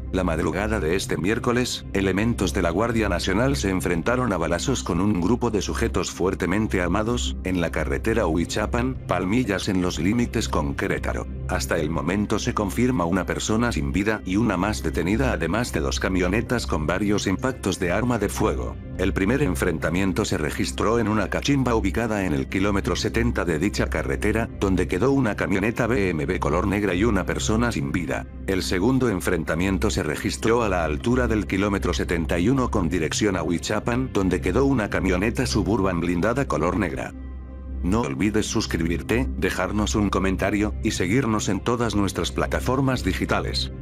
La madrugada de este miércoles, elementos de la Guardia Nacional se enfrentaron a balazos con un grupo de sujetos fuertemente armados, en la carretera Huichapan, Palmillas en los límites con Querétaro. Hasta el momento se confirma una persona sin vida y una más detenida, además de 2 camionetas con varios impactos de arma de fuego. El primer enfrentamiento se registró en una cachimba ubicada en el kilómetro 70 de dicha carretera, donde quedó una camioneta BMW color negra y una persona sin vida. El segundo enfrentamiento se registró a la altura del kilómetro 71 con dirección a Huichapan, donde quedó una camioneta Suburban blindada color negra. No olvides suscribirte, dejarnos un comentario, y seguirnos en todas nuestras plataformas digitales.